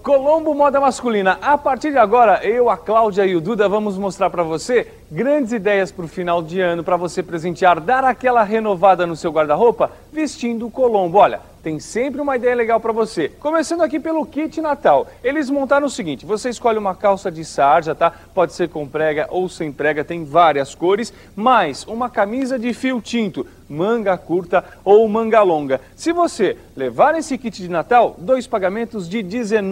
Colombo Moda Masculina. A partir de agora, eu, a Cláudia e o Duda vamos mostrar para você grandes ideias para o final de ano, para você presentear, dar aquela renovada no seu guarda-roupa vestindo o Colombo. Olha, tem sempre uma ideia legal para você. Começando aqui pelo kit Natal. Eles montaram o seguinte, você escolhe uma calça de sarja, tá? Pode ser com prega ou sem prega, tem várias cores, mais uma camisa de fio tinto, manga curta ou manga longa. Se você levar esse kit de Natal, 2 pagamentos de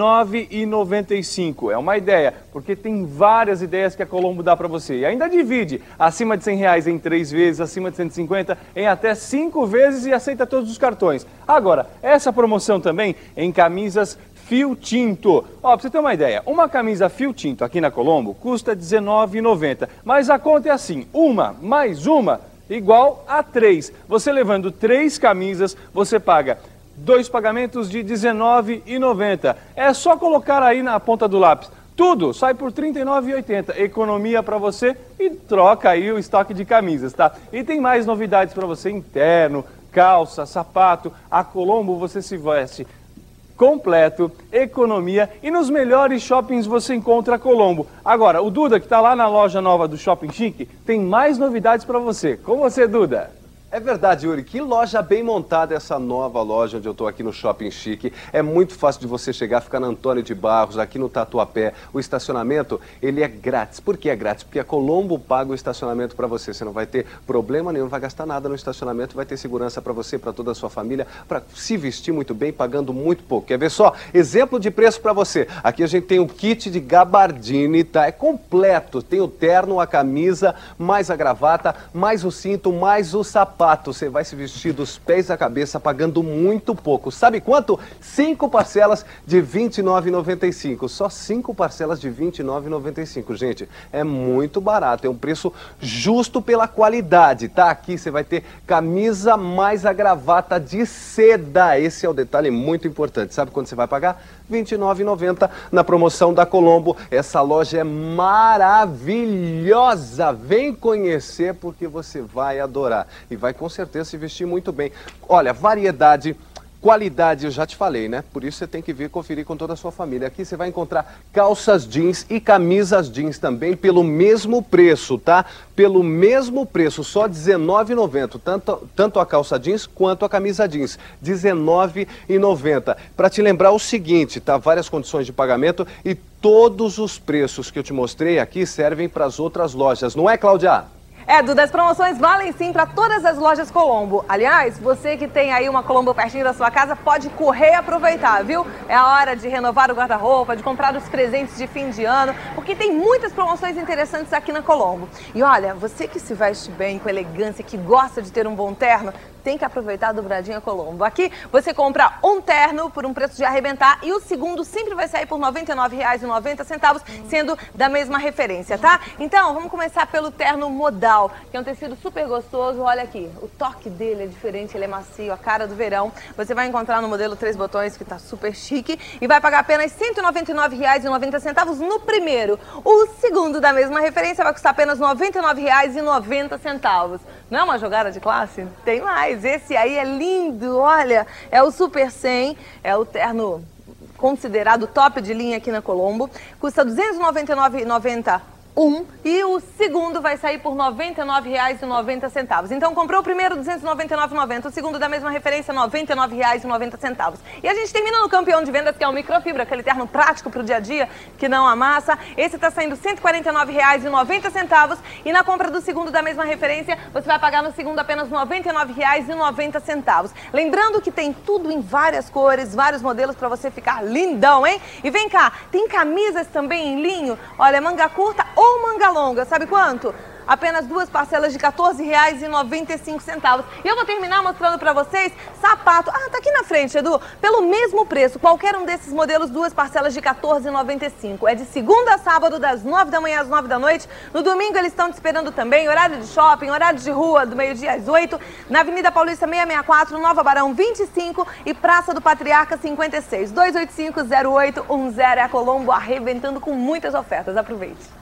R$19,95. É uma ideia, porque tem várias ideias que a Colombo dá para você. E ainda divide acima de R$100 em 3 vezes, acima de 150 em até 5 vezes e aceita todos os cartões. Agora, essa promoção também em camisas fio tinto. Ó, pra você ter uma ideia, uma camisa fio tinto aqui na Colombo custa R$19,90. Mas a conta é assim, uma mais uma igual a 3. Você levando 3 camisas, você paga 2 pagamentos de R$19,90. É só colocar aí na ponta do lápis. Tudo sai por R$39,80. Economia para você e troca aí o estoque de camisas, tá? E tem mais novidades para você interno, calça, sapato. A Colombo você se veste completo, economia e nos melhores shoppings você encontra a Colombo. Agora, o Duda, que está lá na loja nova do Shopping Chique, tem mais novidades para você. Com você, Duda. É verdade, Yuri. Que loja bem montada essa nova loja onde eu estou aqui no Shopping Chique. É muito fácil de você chegar, ficar na Antônio de Barros, aqui no Tatuapé. O estacionamento, ele é grátis. Por que é grátis? Porque a Colombo paga o estacionamento para você. Você não vai ter problema nenhum, não vai gastar nada no estacionamento, vai ter segurança para você, para toda a sua família, para se vestir muito bem, pagando muito pouco. Quer ver só? Exemplo de preço para você. Aqui a gente tem um kit de gabardine, tá? É completo. Tem o terno, a camisa, mais a gravata, mais o cinto, mais o sapato. Você vai se vestir dos pés à cabeça pagando muito pouco. Sabe quanto? 5 parcelas de R$29,95. Só 5 parcelas de R$29,95. Gente, é muito barato. É um preço justo pela qualidade, tá? Aqui você vai ter camisa mais a gravata de seda. Esse é o detalhe muito importante. Sabe quanto você vai pagar? R$29,90 na promoção da Colombo. Essa loja é maravilhosa. Vem conhecer porque você vai adorar. E vai com certeza se vestir muito bem. Olha, variedade, qualidade, eu já te falei, né? Por isso você tem que vir conferir com toda a sua família. Aqui você vai encontrar calças jeans e camisas jeans também pelo mesmo preço, tá? Pelo mesmo preço, só R$19,90. Tanto a calça jeans quanto a camisa jeans. R$19,90. Para te lembrar o seguinte, tá? Várias condições de pagamento e todos os preços que eu te mostrei aqui servem para as outras lojas. Não é, Cláudia? É, Duda, as promoções valem sim para todas as lojas Colombo. Aliás, você que tem aí uma Colombo pertinho da sua casa, pode correr e aproveitar, viu? É a hora de renovar o guarda-roupa, de comprar os presentes de fim de ano, porque tem muitas promoções interessantes aqui na Colombo. E olha, você que se veste bem, com elegância, que gosta de ter um bom terno, tem que aproveitar a dobradinha Colombo. Aqui você compra um terno por um preço de arrebentar e o segundo sempre vai sair por R$99,90, sendo da mesma referência, tá? Então, vamos começar pelo terno modal, que é um tecido super gostoso. Olha aqui, o toque dele é diferente, ele é macio, a cara do verão. Você vai encontrar no modelo 3 botões, que tá super chique, e vai pagar apenas R$199,90 no primeiro. O segundo da mesma referência vai custar apenas R$99,90. Não é uma jogada de classe? Tem mais. Esse aí é lindo, olha, é o Super 100, é o terno considerado top de linha aqui na Colombo, custa R$299,90 e o segundo vai sair por R$99,90. Então comprou o primeiro R$299,90, o segundo da mesma referência R$99,90. E a gente termina no campeão de vendas, que é o microfibra, aquele terno prático para o dia a dia, que não amassa. Esse está saindo R$149,90 e na compra do segundo da mesma referência, você vai pagar no segundo apenas R$99,90. Lembrando que tem tudo em várias cores, vários modelos para você ficar lindão, hein? E vem cá, tem camisas também em linho, olha, manga curta ou manga longa, sabe quanto? Apenas 2 parcelas de R$14,95. E eu vou terminar mostrando pra vocês sapato. Ah, tá aqui na frente, Edu. Pelo mesmo preço, qualquer um desses modelos, 2 parcelas de R$14,95. É de segunda a sábado, das 9 da manhã às 9 da noite. No domingo eles estão te esperando também. Horário de shopping, horário de rua, do meio-dia às 8. Na Avenida Paulista 664, Nova Barão 25 e Praça do Patriarca 56. 285-0810 é a Colombo arrebentando com muitas ofertas. Aproveite.